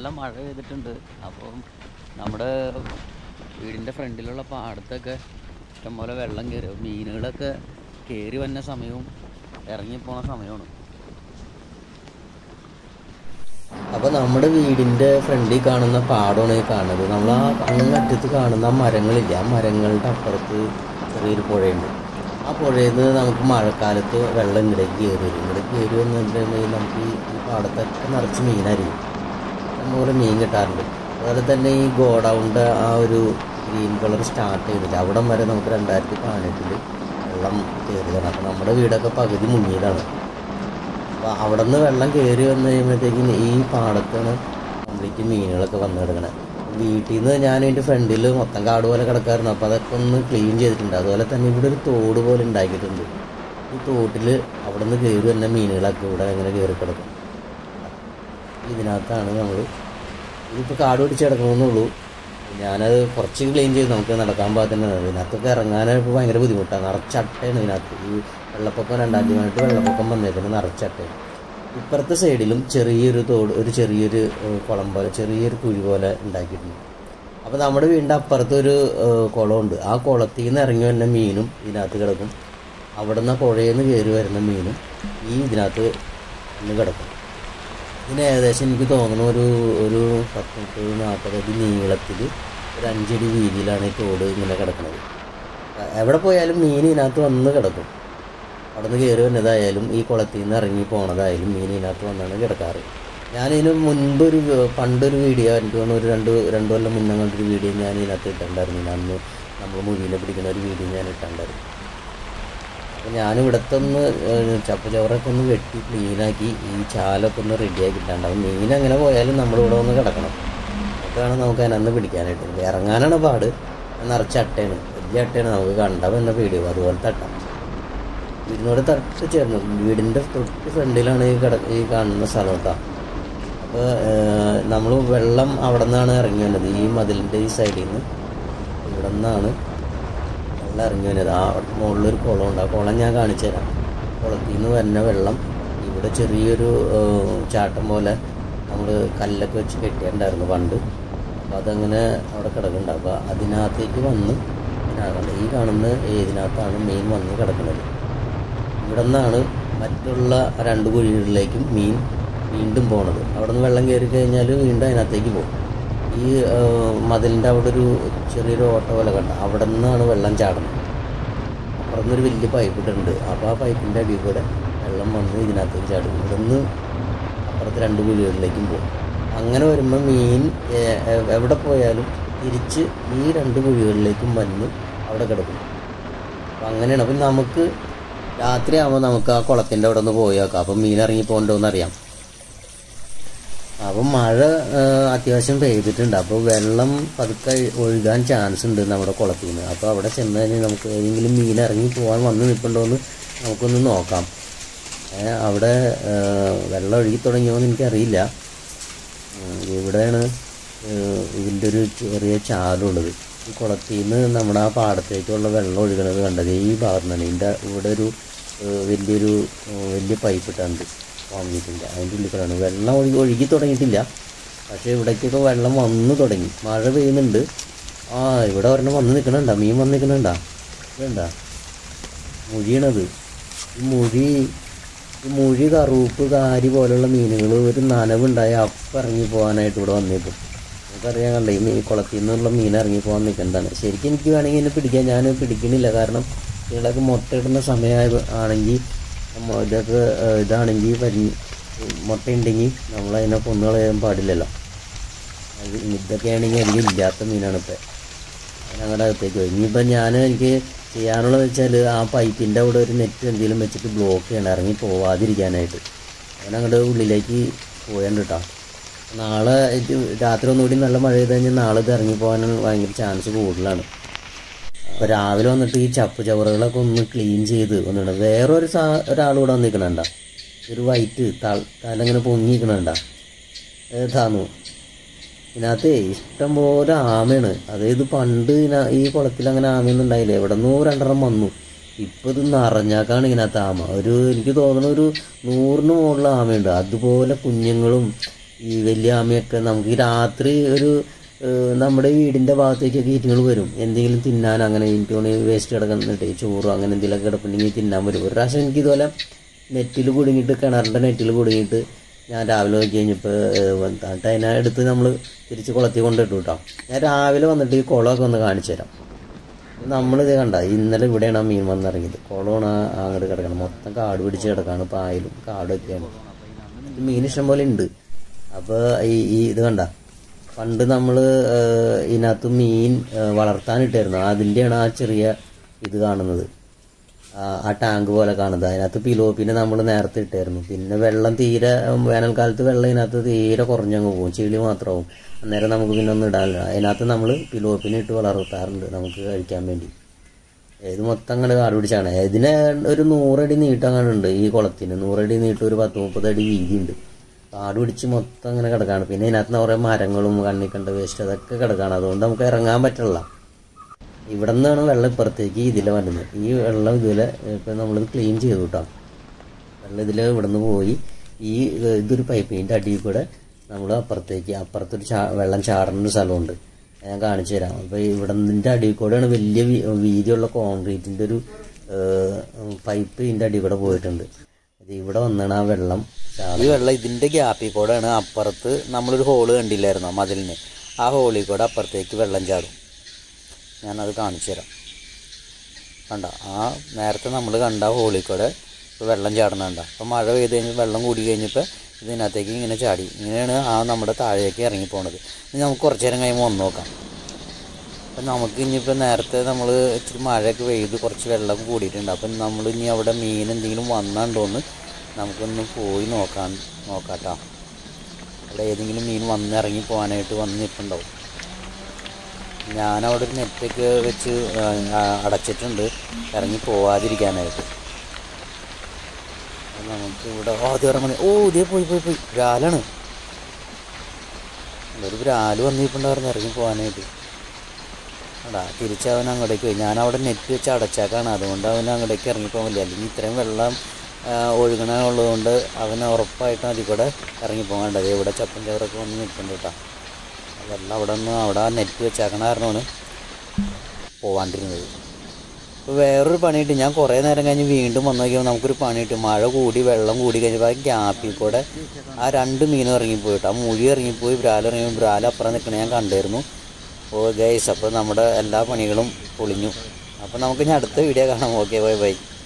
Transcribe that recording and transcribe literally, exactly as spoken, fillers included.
മഴ പെയ്തിട്ടുണ്ട്. അപ്പം നമ്മുടെ വീടിൻ്റെ ഫ്രണ്ടിലുള്ള പാടത്തൊക്കെ ഇഷ്ടംപോലെ വെള്ളം കയറി, മീനുകളൊക്കെ കയറി വന്ന സമയവും ഇറങ്ങിപ്പോണ സമയമാണ്. അപ്പോൾ നമ്മുടെ വീടിൻ്റെ ഫ്രണ്ടിൽ കാണുന്ന പാടമാണ് ഈ കാണുന്നത്. നമ്മൾ ആ അങ്ങറ്റത്ത് കാണുന്ന ആ മരങ്ങളില്ല, ആ മരങ്ങളുടെ അപ്പുറത്ത് ചെറിയൊരു പുഴയുണ്ട്. ആ പുഴയിൽ നിന്ന് നമുക്ക് മഴക്കാലത്ത് വെള്ളം ഇങ്ങടേക്ക് കയറി വരും. ഇങ്ങടേക്ക് കയറി വന്നിട്ടുണ്ടെങ്കിൽ നമുക്ക് ഈ പാടത്തൊക്കെ നിറച്ച് മീനായിരിക്കും, അതുപോലെ മീൻ കിട്ടാറുണ്ട്. അതുപോലെ തന്നെ ഈ ഗോഡൗണിൻ്റെ ആ ഒരു ഗ്രീൻ കളർ സ്റ്റാർട്ട് ചെയ്തിട്ട് അവിടം വരെ നമുക്ക് രണ്ടായിരത്തി പതിനെട്ടിൽ വെള്ളം കയറിയതാണ്. അപ്പോൾ നമ്മുടെ വീടൊക്കെ പകുതി മുങ്ങിയതാണ്. അപ്പോൾ അവിടെ നിന്ന് വെള്ളം കയറി വന്നു കഴിയുമ്പോഴത്തേക്കും ഈ പാടത്താണ് കംപ്ലീറ്റ് മീനുകളൊക്കെ വന്ന് കിടക്കണത്. വീട്ടിൽ നിന്ന് ഞാൻ എൻ്റെ ഫ്രണ്ടിൽ മൊത്തം കാട് പോലെ കിടക്കാറുണ്ട്. അപ്പോൾ അതൊക്കെ ഒന്ന് ക്ലീൻ ചെയ്തിട്ടുണ്ട്. അതുപോലെ തന്നെ ഇവിടെ ഒരു തോട് പോലെ ഉണ്ടാക്കിയിട്ടുണ്ട്. ഈ തോട്ടിൽ അവിടെ നിന്ന് കയറി തന്നെ മീനുകളൊക്കെ ഇവിടെ അങ്ങനെ കയറി കിടക്കും. ഇതിനകത്താണ് നമ്മൾ ഇതിപ്പോൾ കാട് പിടിച്ച് കിടക്കണമെന്നുള്ളൂ. ഞാനത് കുറച്ച് ക്ലീൻ ചെയ്ത് നമുക്ക് നടക്കാൻ പാകത്തന്നെ. ഇതിനകത്തൊക്കെ ഇറങ്ങാനായിട്ട് ഭയങ്കര ബുദ്ധിമുട്ടാണ്. നിറച്ചട്ടയാണ് ഇതിനകത്ത്. ഈ വെള്ളപ്പൊക്കം രണ്ടായിരത്തി പതിനെട്ട് വെള്ളപ്പൊക്കം വന്നേക്കുന്നത് നിറച്ചട്ടയാണ്. ഇപ്പുറത്തെ സൈഡിലും ചെറിയൊരു തോട്, ഒരു ചെറിയൊരു കുളം പോലെ ചെറിയൊരു കുഴി പോലെ ഉണ്ടാക്കിയിട്ടുണ്ട്. അപ്പോൾ നമ്മുടെ വീടിൻ്റെ അപ്പുറത്തൊരു കുളമുണ്ട്. ആ കുളത്തിൽ നിന്ന് ഇറങ്ങി വരുന്ന മീനും ഇതിനകത്ത് കിടക്കും. അവിടെ നിന്ന് പുഴയിൽ നിന്ന് കയറി വരുന്ന മീനും ഈ ഇതിനകത്ത് ഇന്ന് കിടക്കും. ഇതിന് ഏകദേശം എനിക്ക് തോന്നുന്നു ഒരു ഒരു പത്ത് മുപ്പത് നാൽപ്പത് അടി നീളത്തിൽ ഒരു അഞ്ചടി വീതിയിലാണ് ഈ തോട് ഇങ്ങനെ കിടക്കുന്നത്. എവിടെ പോയാലും മീൻ ഇതിനകത്ത് വന്ന് കിടക്കും. അവിടെ നിന്ന് കയറി വന്നതായാലും ഈ കുളത്തിൽ നിന്ന് ഇറങ്ങി പോണതായാലും മീൻ ഇതിനകത്ത് വന്നാണ് കിടക്കാറ്. ഞാനിതിന് മുൻപൊരു പണ്ടൊരു വീഡിയോ, എനിക്ക് തോന്നുന്നു ഒരു രണ്ട് രണ്ട് കൊല്ലം മുന്നേ കണ്ടൊരു വീഡിയോ ഞാൻ ഇതിനകത്ത് ഇട്ടുണ്ടായിരുന്നു. അന്ന് നമ്മൾ മുഴുവനെ പിടിക്കുന്ന ഒരു വീഡിയോ ഞാൻ ഇട്ടുണ്ടായിരുന്നു. അപ്പോൾ ഞാനിവിടുത്തെ ഒന്ന് ചപ്പ് ചവറൊക്കെ ഒന്ന് വെട്ടി ക്ലീനാക്കി ഈ ചാലൊക്കെ ഒന്ന് റെഡിയാക്കി ഇട്ടാണ്ടാവും. മീൻ അങ്ങനെ പോയാലും നമ്മളിവിടെ ഒന്ന് കിടക്കണം. അതൊക്കെയാണ് നമുക്ക് അതിനന്ന് പിടിക്കാനായിട്ട്. ഇറങ്ങാനാണ് പാട്. നിറച്ച അട്ടയാണ്, വലിയ അട്ടയാണ്. നമുക്ക് കണ്ടാൽ തന്നെ പേടിയോ അതുപോലെ തട്ടാം. വീടിനോട് തട്ട് ചേർന്ന് വീടിൻ്റെ തൊട്ട് ഫ്രണ്ടിലാണ് ഈ കിട ഈ കാണുന്ന സ്ഥലം കേട്ടോ. അപ്പോൾ നമ്മൾ വെള്ളം അവിടെ നിന്നാണ് ഇറങ്ങി വന്നത്. ഈ മതിലിൻ്റെ ഈ സൈഡിൽ നിന്ന് ഇവിടെ നിന്നാണ് വെള്ളം ഇറങ്ങി വന്നത്. ആ മുകളിലൊരു കുളമുണ്ട്. ആ കുളം ഞാൻ കാണിച്ചു തരാം. കുളത്തിൽ നിന്ന് വരുന്ന വെള്ളം ഇവിടെ ചെറിയൊരു ചാട്ടം പോലെ നമ്മൾ കല്ലൊക്കെ വെച്ച് കെട്ടിയിട്ടുണ്ടായിരുന്നു പണ്ട്. അപ്പോൾ അതങ്ങനെ അവിടെ കിടക്കുന്നുണ്ട്. അപ്പോൾ അതിനകത്തേക്ക് വന്ന് ഇതിനകത്ത് ഈ കാണുന്ന ഇതിനകത്താണ് മീൻ വന്ന് കിടക്കുന്നത്. ഇവിടെ നിന്നാണ് മറ്റുള്ള രണ്ട് കുഴികളിലേക്കും മീൻ വീണ്ടും പോണത്. അവിടെ നിന്ന് വെള്ളം കയറി കഴിഞ്ഞാൽ വീണ്ടും അതിനകത്തേക്ക് പോകും. ഈ മതിലിൻ്റെ അവിടെ ഒരു ചെറിയൊരു ഓട്ട പോലെ കണ്ട അവിടെ നിന്നാണ് വെള്ളം ചാടുന്നത്. അപ്പുറത്തുനിന്നൊരു വലിയ പൈപ്പ് ഇട്ടുണ്ട്. അപ്പോൾ ആ പൈപ്പിൻ്റെ അടിയിൽ കൂടെ വെള്ളം വന്ന് ഇതിനകത്തേക്ക് ചാടും. ഇവിടെ നിന്ന് അപ്പുറത്ത് രണ്ട് കുഴികളിലേക്കും പോകും. അങ്ങനെ വരുമ്പോൾ മീൻ എവിടെ പോയാലും തിരിച്ച് ഈ രണ്ട് കുഴികളിലേക്കും വന്ന് അവിടെ കിടക്കും. അപ്പം അങ്ങനെയാണ്. അപ്പം നമുക്ക് രാത്രിയാകുമ്പോൾ നമുക്ക് ആ കുളത്തിൻ്റെ അവിടെ നിന്ന് പോയി നോക്കാം. അപ്പം മീൻ ഇറങ്ങി പോകണ്ടോന്ന് അറിയാം. അപ്പം മഴ അത്യാവശ്യം പെയ്തിട്ടുണ്ട്. അപ്പോൾ വെള്ളം പതുക്കെ ഒഴുകാൻ ചാൻസ് ഉണ്ട് നമ്മുടെ കുളത്തിൽ നിന്ന്. അപ്പോൾ അവിടെ ചെന്ന് കഴിഞ്ഞാൽ നമുക്ക് ഏതെങ്കിലും മീൻ ഇറങ്ങി പോകാൻ വന്ന് നിൽപ്പുണ്ടോയെന്ന് നമുക്കൊന്ന് നോക്കാം. അവിടെ വെള്ളം ഒഴുകി തുടങ്ങിയോന്ന് എനിക്കറിയില്ല. ഇവിടെയാണ് ഇതിൻ്റെ ഒരു ചെറിയ ചാലുള്ളത്. ഈ കുളത്തിൽ നിന്ന് നമ്മുടെ ആ പാടത്തേക്കുള്ള വെള്ളം ഒഴുകണത് കണ്ടത് ഈ ഭാഗത്ത് നിന്നാണ്. ഇതിൻ്റെ ഇവിടെ ഒരു വലിയൊരു വലിയ പൈപ്പ് ഇട്ടുണ്ട് കോൺക്രീറ്റിൻ്റെ. അതിൻ്റെ ഉള്ളിൽ കൂടെയാണ് വെള്ളം ഒഴുകി ഒഴുകി തുടങ്ങിയിട്ടില്ല. പക്ഷേ ഇവിടേക്കൊക്കെ വെള്ളം വന്ന് തുടങ്ങി. മഴ പെയ്യുന്നുണ്ട്. ആ ഇവിടെ ഒരെണ്ണം വന്ന് നിൽക്കണുണ്ടാ, മീൻ വന്ന് നിൽക്കണുണ്ടാ. ഇതുണ്ടാ മുഴിയണത്. ഈ മുഴി ഈ മുഴി കറുപ്പ് കാരി പോലുള്ള മീനുകൾ ഒരു നനവുണ്ടായി അപ്പം ഇറങ്ങി പോകാനായിട്ട് ഇവിടെ വന്നേക്കും. നമുക്കറിയാൻ കണ്ടേ ഈ കുളത്തിൽ നിന്നുള്ള മീൻ ഇറങ്ങി പോകാൻ നിൽക്കേണ്ടതാണ്. ശരിക്കും എനിക്ക് വേണമെങ്കിൽ എന്നെ പിടിക്കാൻ, ഞാൻ പിടിക്കണില്ല. കാരണം ഇതിലൊക്കെ മുട്ടയിടുന്ന സമയമായി ആണെങ്കിൽ ഇതൊക്കെ ഇതാണെങ്കിൽ പരി മുട്ടയുണ്ടെങ്കിൽ നമ്മളതിനെ കൊന്നു കളയാൻ പാടില്ലല്ലോ. അത് ഇതൊക്കെ ആണെങ്കിൽ അധികം ഇല്ലാത്ത മീനാണ് ഇപ്പം. ഞങ്ങളുടെ അകത്തേക്ക് പോയി. ഇനിയിപ്പം ഞാൻ എനിക്ക് ചെയ്യാനുള്ളത് വെച്ചാൽ ആ പൈപ്പിൻ്റെ അവിടെ ഒരു നെറ്റ് എന്തെങ്കിലും വെച്ചിട്ട് ബ്ലോക്ക് ചെയ്യണം, ഇറങ്ങി പോവാതിരിക്കാനായിട്ട്. അങ്ങനെ അങ്ങോട്ട് ഉള്ളിലേക്ക് പോയാണ്ട് കേട്ടോ. നാളെ രാത്രി ഒന്നുകൂടി നല്ല മഴ ചെയ്ത് കഴിഞ്ഞാൽ നാളെ ഇത് ഇറങ്ങി പോകാൻ ഭയങ്കര ചാൻസ് കൂടുതലാണ്. അപ്പോൾ രാവിലെ വന്നിട്ട് ഈ ചപ്പ് ചവറുകളൊക്കെ ഒന്ന് ക്ലീൻ ചെയ്ത് ഒന്നിടണം. വേറൊരു സാ ഒരാളിവിടെ വന്നിരിക്കണണ്ട, ഒരു വൈറ്റ് തല തലങ്ങനെ പൊങ്ങിക്കണണ്ട ഏതാന്നു. ഇതിനകത്ത് ഇഷ്ടം പോലെ ആമയാണ്. അതായത് പണ്ട് ഈ കുളത്തിൽ അങ്ങനെ ആമയൊന്നും ഉണ്ടായില്ല. എവിടെ നിന്നോ രണ്ടെണ്ണം വന്നു. ഇപ്പോൾ ഇത് നിറഞ്ഞാക്കാണ് ഇതിനകത്ത് ആമ. ഒരു എനിക്ക് തോന്നുന്ന ഒരു നൂറിന് മുകളിൽ ആമയുണ്ട്. അതുപോലെ കുഞ്ഞുങ്ങളും ഈ വലിയ ആമയൊക്കെ നമുക്ക് ഈ രാത്രി ഒരു നമ്മുടെ വീടിൻ്റെ ഭാഗത്തേക്കൊക്കെ ഈറ്റുകൾ വരും, എന്തെങ്കിലും തിന്നാൻ. അങ്ങനെ എനിക്ക് തോന്നി വേസ്റ്റ് കിടക്കുന്നിട്ട് ചോറ് അങ്ങനെ എന്തെങ്കിലുമൊക്കെ കിടപ്പുണ്ടെങ്കിൽ തിന്നാൻ വരും. ഒരു പ്രാവശ്യം എനിക്ക് ഇതുപോലെ നെറ്റിൽ കുടുങ്ങിയിട്ട്, കിണറിൻ്റെ നെറ്റിൽ കുടുങ്ങിയിട്ട് ഞാൻ രാവിലെ നോക്കി കഴിഞ്ഞപ്പോൾ എന്നിട്ട് അതിനെ എടുത്ത് നമ്മൾ തിരിച്ച് കുളത്തിൽ കൊണ്ടിട്ടു കേട്ടോ. ഞാൻ രാവിലെ വന്നിട്ട് ഈ കുളമൊക്കെ ഒന്ന് കാണിച്ചു തരാം. നമ്മളിത് കണ്ട, ഇന്നലെ ഇവിടെയാണ് ആ മീൻ വന്നിറങ്ങിയത്. കുളമാണ് അങ്ങോട്ട് കിടക്കണം, മൊത്തം കാട് പിടിച്ച് കിടക്കാണ്, പായലും കാടൊക്കെയാണ്. മീൻ ഇഷ്ടം പോലെ ഉണ്ട്. അപ്പോൾ ഈ ഈ ഇത് കണ്ട, പണ്ട് നമ്മൾ ഇതിനകത്ത് മീൻ വളർത്താനിട്ടായിരുന്നു, അതിൻ്റെയാണ് ആ ചെറിയ ഇത് കാണുന്നത്, ആ ടാങ്ക് പോലെ കാണുന്നത്. അതിനകത്ത് പിലോപ്പിനെ നമ്മൾ നേരത്തെ ഇട്ടായിരുന്നു. പിന്നെ വെള്ളം തീരെ, വേനൽക്കാലത്ത് വെള്ളം ഇതിനകത്ത് തീരെ കുറഞ്ഞങ്ങ് പോകും, ചെളി മാത്രമാവും. അന്നേരം നമുക്ക് പിന്നെ ഒന്നും ഇടാനില്ല. അതിനകത്ത് നമ്മൾ പിലോപ്പിനെ ഇട്ട് വളർത്താറുണ്ട് നമുക്ക് കഴിക്കാൻ വേണ്ടി. ഇത് മൊത്തം അങ്ങോട്ട് കാട് പിടിച്ചാണ്. ഇതിന് ഒരു നൂറടി നീട്ടം അങ്ങനെ ഉണ്ട് ഈ കുളത്തിന്. നൂറടി നീട്ടം, ഒരു പത്ത് മുപ്പത് അടി വീതിയുണ്ട്. കാട് പിടിച്ച് മൊത്തം അങ്ങനെ കിടക്കാണ്. പിന്നെ ഇതിനകത്ത് കുറേ മരങ്ങളും കണ്ണിക്കണ്ട വേസ്റ്റ് അതൊക്കെ കിടക്കാണ്. അതുകൊണ്ട് നമുക്ക് ഇറങ്ങാൻ പറ്റില്ല. ഇവിടെ നിന്നാണ് വെള്ളം ഇപ്പുറത്തേക്ക് ഇതിലെ വരുന്നത്. ഈ വെള്ളം ഇതിലെ ഇപ്പം നമ്മളിത് ക്ലീൻ ചെയ്തു കേട്ടോ. വെള്ളം ഇതിൽ ഇവിടെ നിന്ന് പോയി ഈ ഇതൊരു പൈപ്പിൻ്റെ അടിയിൽ കൂടെ നമ്മൾ അപ്പുറത്തേക്ക്, അപ്പുറത്തൊരു ചാ വെള്ളം ചാടുന്നൊരു സ്ഥലമുണ്ട്, ഞാൻ കാണിച്ചു തരാം. അപ്പോൾ ഇവിടെ നിന്നിൻ്റെ അടിയിൽ കൂടെയാണ് വലിയ വീതിയുള്ള കോൺക്രീറ്റിൻ്റെ ഒരു പൈപ്പ് ഇതിൻ്റെ അടിയിൽ കൂടെ പോയിട്ടുണ്ട്. അത് ഇവിടെ വന്നാണ് ആ വെള്ളം. ഈ വെള്ളം ഇതിൻ്റെ ഗ്യാപ്പിൽ കൂടെയാണ് അപ്പുറത്ത് നമ്മളൊരു ഹോള് കണ്ടില്ലായിരുന്നോ മതിലിന്, ആ ഹോളിൽ കൂടെ അപ്പുറത്തേക്ക് വെള്ളം ചാടും. ഞാനത് കാണിച്ചു തരാം. കണ്ട, ആ നേരത്തെ നമ്മൾ കണ്ട ഹോളിൽ കൂടെ വെള്ളം ചാടുന്നുണ്ട. അപ്പോൾ മഴ പെയ്ത് കഴിഞ്ഞ് വെള്ളം കൂടി കഴിഞ്ഞപ്പോൾ ഇതിനകത്തേക്ക് ഇങ്ങനെ ചാടി. ഇങ്ങനെയാണ് ആ നമ്മുടെ താഴേക്ക് ഇറങ്ങിപ്പോണത്. ഇനി നമുക്ക് കുറച്ച് നേരം കഴിയുമ്പോൾ വന്ന് നോക്കാം. അപ്പം നമുക്ക് ഇനിയിപ്പോൾ നേരത്തെ നമ്മൾ ഇച്ചിരി മഴയൊക്കെ പെയ്ത് കുറച്ച് വെള്ളം കൂടിയിട്ടുണ്ട്. അപ്പം നമ്മൾ ഇനി അവിടെ മീൻ എന്തെങ്കിലും വന്നാണ്ടോന്ന് നമുക്കൊന്ന് പോയി നോക്കാൻ നോക്കാട്ടോ. അവിടെ ഏതെങ്കിലും മീൻ വന്നിറങ്ങി പോകാനായിട്ട് വന്ന് നിൽപ്പുണ്ടാവും. ഞാനവിടെ ഒരു നെറ്റൊക്കെ വെച്ച് അടച്ചിട്ടുണ്ട് ഇറങ്ങി പോവാതിരിക്കാനായിട്ട്. നമുക്ക് ഇവിടെ ഓ അത് ഇറങ്ങി, ഓ ഇതേ പോയി പോയി പോയി ബ്രാലാണ്. ഒരു ബ്രാല് വന്നിട്ടുണ്ടായിരുന്നു ഇറങ്ങി പോകാനായിട്ട്. അടാ തിരിച്ചവൻ അങ്ങോട്ടേക്ക് പോയി. ഞാനവിടെ നെറ്റ് വെച്ച് അടച്ചാക്കാണ്, അതുകൊണ്ട് അവൻ അങ്ങോട്ടേക്ക് ഇറങ്ങിപ്പോകാൻ പറ്റില്ല. അല്ലെങ്കിൽ ഇത്രയും വെള്ളം ഒഴുകണുള്ളതുകൊണ്ട് അവന് ഉറപ്പായിട്ടും അതിൽ കൂടെ ഇറങ്ങിപ്പോകാണ്ടത്. ഇവിടെ ചപ്പൻ ചവറൊക്കെ വന്ന് നിൽക്കുന്നുണ്ട് കേട്ടോ. വെള്ളം അവിടെ നിന്ന് അവിടെ നെറ്റ് വെച്ചാക്കണ കാരണമാണ് പോവാണ്ടിരുന്നത്. ഇപ്പോൾ വേറൊരു പണി കിട്ടി. ഞാൻ കുറേ നേരം കഴിഞ്ഞ് വീണ്ടും വന്നു നോക്കിയപ്പോൾ നമുക്കൊരു പണി കിട്ടി. മഴ കൂടി വെള്ളം കൂടി കഴിഞ്ഞപ്പോൾ ആ ഗ്യാപ്പിൽ കൂടെ ആ രണ്ട് മീനും ഇറങ്ങിപ്പോയിട്ട്, ആ മുഴി ഇറങ്ങിപ്പോയി, ബ്രാൽ ഇറങ്ങി, ബ്രാൽ അപ്പുറം നിൽക്കണ ഞാൻ കണ്ടായിരുന്നു. അപ്പോൾ ഗൈസ്, അപ്പോൾ നമ്മുടെ എല്ലാ പണികളും പൊളിഞ്ഞു. അപ്പോൾ നമുക്ക് ഇനി അടുത്ത വീഡിയോ കാണാം. Okay, bye by.